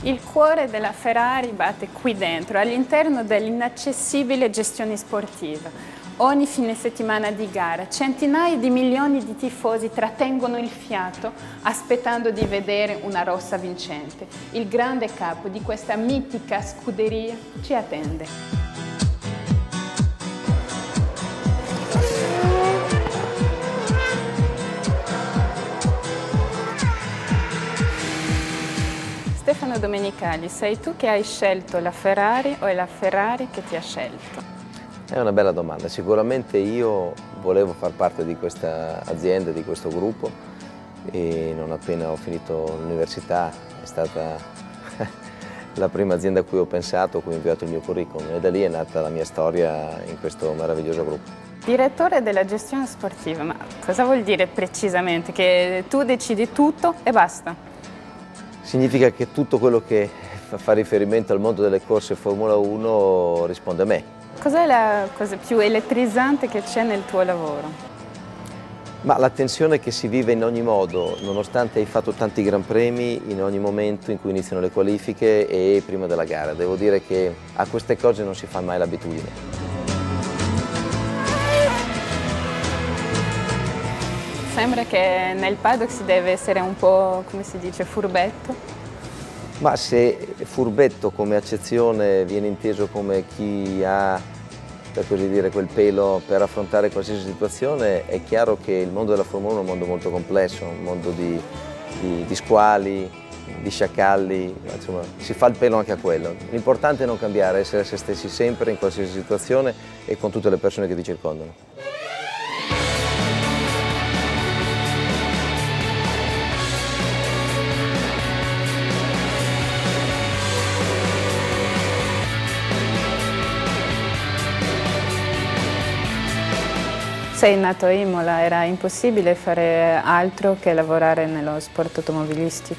Il cuore della Ferrari batte qui dentro, all'interno dell'inaccessibile gestione sportiva. Ogni fine settimana di gara, centinaia di milioni di tifosi trattengono il fiato aspettando di vedere una rossa vincente. Il grande capo di questa mitica scuderia ci attende. Stefano Domenicali, sei tu che hai scelto la Ferrari o è la Ferrari che ti ha scelto? È una bella domanda. Sicuramente io volevo far parte di questa azienda, di questo gruppo, e non appena ho finito l'università è stata la prima azienda a cui ho pensato, a cui ho inviato il mio curriculum, e da lì è nata la mia storia in questo meraviglioso gruppo. Direttore della gestione sportiva, ma cosa vuol dire precisamente? Che tu decidi tutto e basta? Significa che tutto quello che fa riferimento al mondo delle corse Formula 1 risponde a me. Cos'è la cosa più elettrizzante che c'è nel tuo lavoro? Ma la tensione che si vive in ogni modo, nonostante hai fatto tanti gran premi, in ogni momento in cui iniziano le qualifiche e prima della gara. Devo dire che a queste cose non si fa mai l'abitudine. Sembra che nel paddock si deve essere un po', come si dice, furbetto. Ma se furbetto come accezione viene inteso come chi ha, per così dire, quel pelo per affrontare qualsiasi situazione, è chiaro che il mondo della Formula 1 è un mondo molto complesso, un mondo di squali, di sciacalli, insomma si fa il pelo anche a quello. L'importante è non cambiare, essere se stessi sempre in qualsiasi situazione e con tutte le persone che ti circondano. Sei nato a Imola, era impossibile fare altro che lavorare nello sport automobilistico?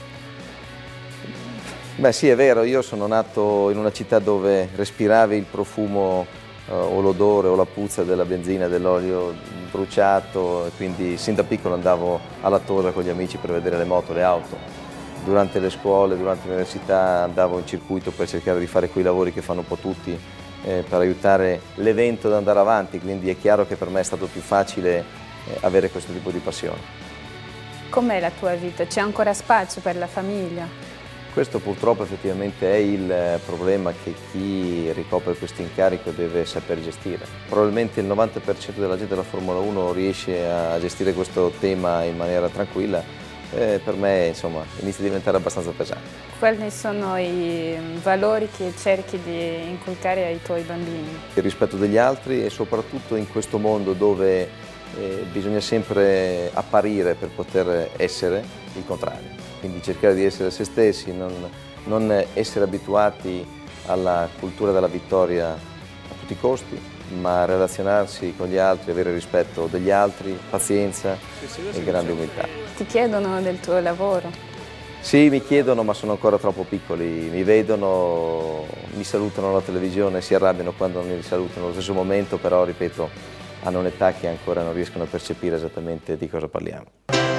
Beh sì, è vero, io sono nato in una città dove respiravi il profumo o l'odore o la puzza della benzina, dell'olio bruciato, e quindi sin da piccolo andavo alla Tosa con gli amici per vedere le moto, le auto. Durante le scuole, durante l'università andavo in circuito per cercare di fare quei lavori che fanno un po' tutti, per aiutare l'evento ad andare avanti, quindi è chiaro che per me è stato più facile avere questo tipo di passione. Com'è la tua vita? C'è ancora spazio per la famiglia? Questo purtroppo effettivamente è il problema che chi ricopre questo incarico deve saper gestire. Probabilmente il 90% della gente della Formula 1 riesce a gestire questo tema in maniera tranquilla. Per me insomma inizia a diventare abbastanza pesante. Quali sono i valori che cerchi di inculcare ai tuoi bambini? Il rispetto degli altri e soprattutto in questo mondo dove bisogna sempre apparire per poter essere il contrario. Quindi cercare di essere se stessi, non essere abituati alla cultura della vittoria a tutti i costi, ma relazionarsi con gli altri, avere rispetto degli altri, pazienza e grande umiltà. Ti chiedono del tuo lavoro? Sì, mi chiedono, ma sono ancora troppo piccoli. Mi vedono, mi salutano alla televisione, si arrabbiano quando mi salutano allo stesso momento, però, ripeto, hanno un'età che ancora non riescono a percepire esattamente di cosa parliamo.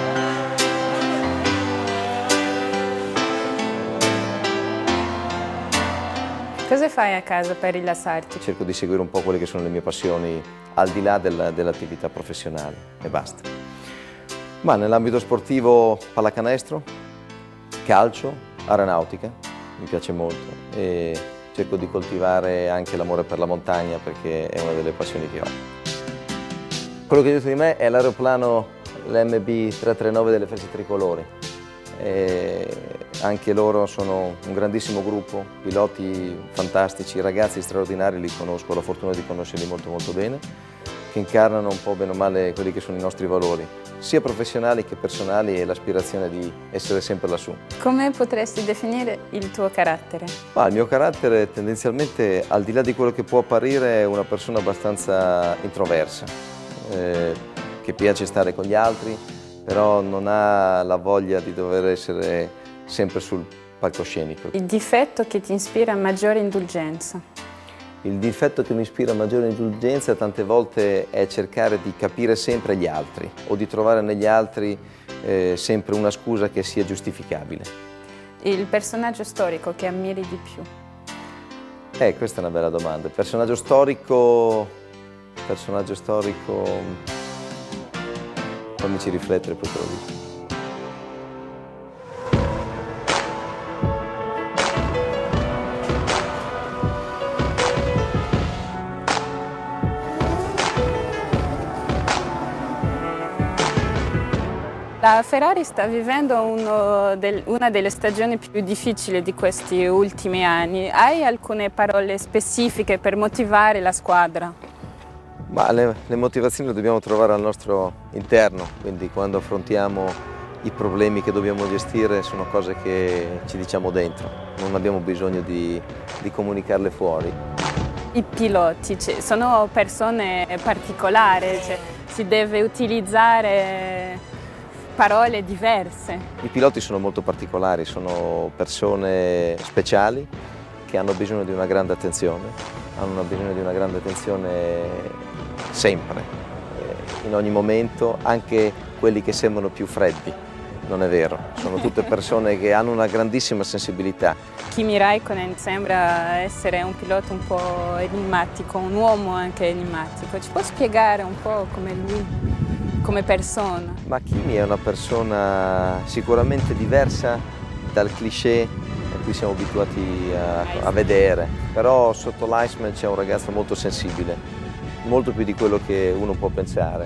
Cosa fai a casa per rilassarti? Cerco di seguire un po' quelle che sono le mie passioni al di là dell'attività professionale e basta. Ma nell'ambito sportivo pallacanestro, calcio, aeronautica, mi piace molto e cerco di coltivare anche l'amore per la montagna perché è una delle passioni che ho. Quello che dietro di me è l'aeroplano, l'MB 339 dell'Esercito Tricolore. Anche loro sono un grandissimo gruppo, piloti fantastici, ragazzi straordinari, li conosco, ho la fortuna di conoscerli molto bene, che incarnano un po' bene o male quelli che sono i nostri valori, sia professionali che personali, e l'aspirazione di essere sempre lassù. Come potresti definire il tuo carattere? Il mio carattere tendenzialmente, al di là di quello che può apparire, è una persona abbastanza introversa, che piace stare con gli altri, però non ha la voglia di dover essere sempre sul palcoscenico. Il difetto che ti ispira maggiore indulgenza? Il difetto che mi ispira maggiore indulgenza tante volte è cercare di capire sempre gli altri o di trovare negli altri sempre una scusa che sia giustificabile. Il personaggio storico che ammiri di più? Questa è una bella domanda. Personaggio storico, fammici riflettere, poi te lo dico. La Ferrari sta vivendo una delle stagioni più difficili di questi ultimi anni. Hai alcune parole specifiche per motivare la squadra? Ma le motivazioni le dobbiamo trovare al nostro interno, quindi quando affrontiamo i problemi che dobbiamo gestire sono cose che ci diciamo dentro, non abbiamo bisogno di comunicarle fuori. I piloti sono persone particolari, si deve utilizzare parole diverse. I piloti sono molto particolari, sono persone speciali che hanno bisogno di una grande attenzione, sempre, in ogni momento, anche quelli che sembrano più freddi. Non è vero, sono tutte persone che hanno una grandissima sensibilità. Kimi Räikkönen sembra essere un pilota un po' enigmatico, un uomo anche enigmatico. Ci può spiegare un po' come lui? Come persona? Ma Kimi è una persona sicuramente diversa dal cliché a cui siamo abituati a vedere, però sotto l'Iceman c'è un ragazzo molto sensibile, molto più di quello che uno può pensare.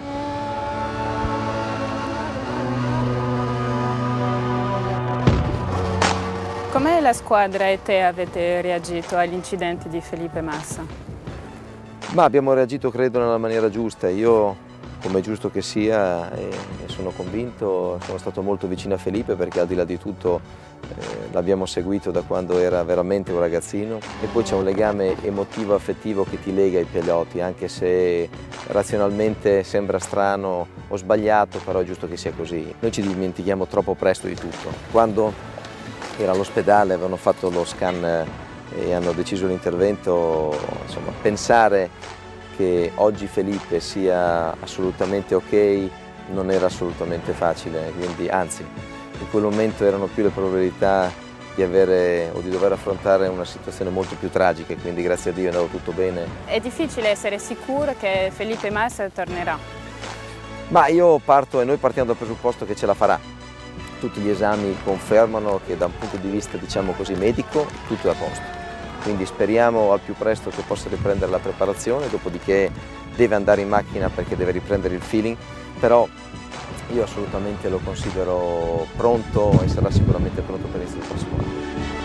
Come la squadra e te avete reagito all'incidente di Felipe Massa? Ma abbiamo reagito, credo, nella maniera giusta. Io, come è giusto che sia, e sono convinto, sono stato molto vicino a Felipe perché al di là di tutto l'abbiamo seguito da quando era veramente un ragazzino e poi c'è un legame emotivo affettivo che ti lega ai piloti, anche se razionalmente sembra strano o sbagliato, però è giusto che sia così. Noi ci dimentichiamo troppo presto di tutto. Quando era all'ospedale, avevano fatto lo scan e hanno deciso l'intervento, insomma, pensare che oggi Felipe sia assolutamente ok non era assolutamente facile, quindi anzi in quel momento erano più le probabilità di avere o di dover affrontare una situazione molto più tragica, quindi grazie a Dio è andato tutto bene. È difficile essere sicuro che Felipe Massa tornerà? Ma io parto e noi partiamo dal presupposto che ce la farà. Tutti gli esami confermano che da un punto di vista, diciamo così, medico tutto è a posto. Quindi speriamo al più presto che possa riprendere la preparazione, dopodiché deve andare in macchina perché deve riprendere il feeling, però io assolutamente lo considero pronto e sarà sicuramente pronto per l'inizio del prossimo anno.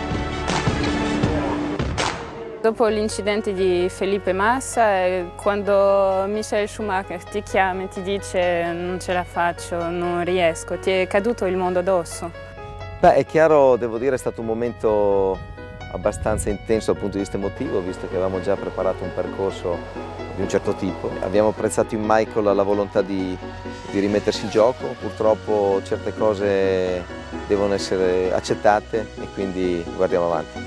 Dopo l'incidente di Felipe Massa, quando Michael Schumacher ti chiama e ti dice non ce la faccio, non riesco, ti è caduto il mondo addosso? Beh, è chiaro, devo dire, è stato un momento abbastanza intenso dal punto di vista emotivo, visto che avevamo già preparato un percorso di un certo tipo. Abbiamo apprezzato in Michael la volontà di rimettersi in gioco, purtroppo certe cose devono essere accettate e quindi guardiamo avanti.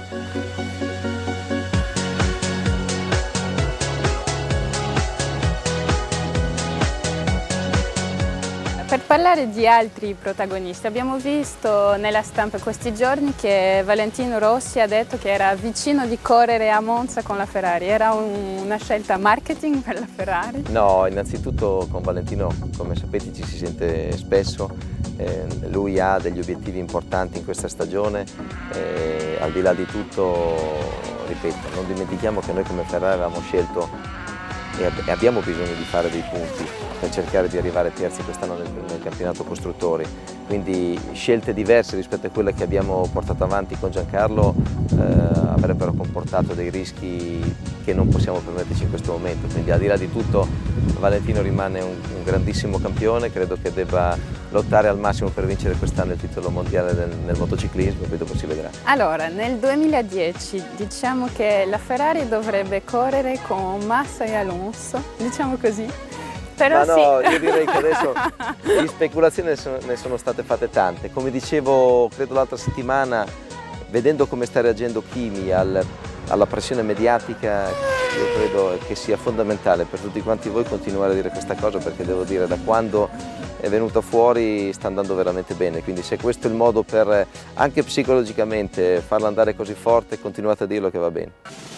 Per parlare di altri protagonisti, abbiamo visto nella stampa questi giorni che Valentino Rossi ha detto che era vicino di correre a Monza con la Ferrari. Era una scelta marketing per la Ferrari? No, innanzitutto con Valentino, come sapete, ci si sente spesso. Lui ha degli obiettivi importanti in questa stagione e al di là di tutto, ripeto, non dimentichiamo che noi come Ferrari avevamo scelto e abbiamo bisogno di fare dei punti per cercare di arrivare terzi quest'anno nel campionato costruttori, quindi scelte diverse rispetto a quelle che abbiamo portato avanti con Giancarlo avrebbero comportato dei rischi che non possiamo permetterci in questo momento, quindi al di là di tutto Valentino rimane un grandissimo campione, credo che debba lottare al massimo per vincere quest'anno il titolo mondiale nel motociclismo e poi dopo si vedrà. Allora, nel 2010 diciamo che la Ferrari dovrebbe correre con Massa e Alonso, diciamo così. Però ma no, sì. io direi che adesso di speculazioni ne sono state fatte tante. Come dicevo, credo l'altra settimana, vedendo come sta reagendo Kimi alla pressione mediatica, io credo che sia fondamentale per tutti quanti voi continuare a dire questa cosa, perché devo dire, da quando è venuta fuori, sta andando veramente bene, quindi se questo è il modo per anche psicologicamente farla andare così forte, continuate a dirlo che va bene.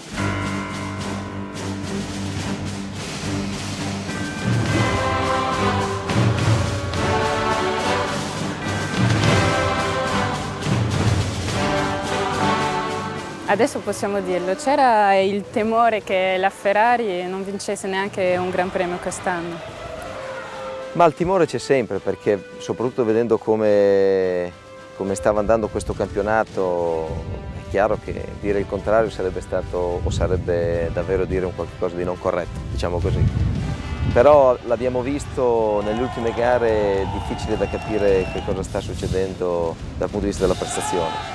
Adesso possiamo dirlo, c'era il temore che la Ferrari non vincesse neanche un Gran Premio quest'anno? Ma il timore c'è sempre, perché soprattutto vedendo come stava andando questo campionato, è chiaro che dire il contrario sarebbe stato, o sarebbe davvero dire un qualcosa di non corretto, diciamo così. Però l'abbiamo visto nelle ultime gare, è difficile da capire che cosa sta succedendo dal punto di vista della prestazione.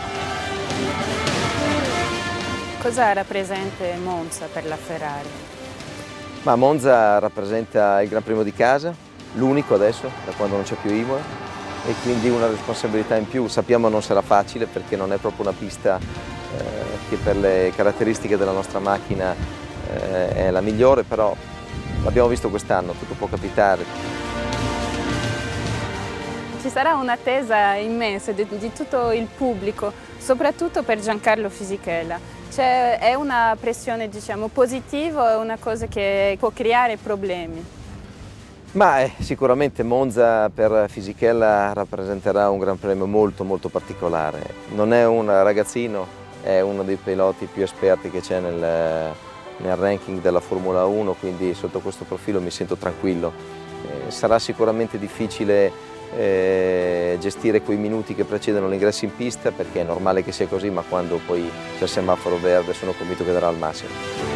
Cosa rappresenta Monza per la Ferrari? Ma Monza rappresenta il Gran Premio di casa, l'unico adesso, da quando non c'è più Imola, e quindi una responsabilità in più. Sappiamo non sarà facile perché non è proprio una pista che per le caratteristiche della nostra macchina è la migliore, però l'abbiamo visto quest'anno, tutto può capitare. Ci sarà un'attesa immensa di tutto il pubblico, soprattutto per Giancarlo Fisichella. È una pressione, diciamo, positiva, è una cosa che può creare problemi? Ma sicuramente Monza per Fisichella rappresenterà un Gran Premio molto particolare. Non è un ragazzino, è uno dei piloti più esperti che c'è nel ranking della Formula 1, quindi sotto questo profilo mi sento tranquillo. Sarà sicuramente difficile gestire quei minuti che precedono l'ingresso in pista, perché è normale che sia così, ma quando poi c'è il semaforo verde sono convinto che darà il massimo.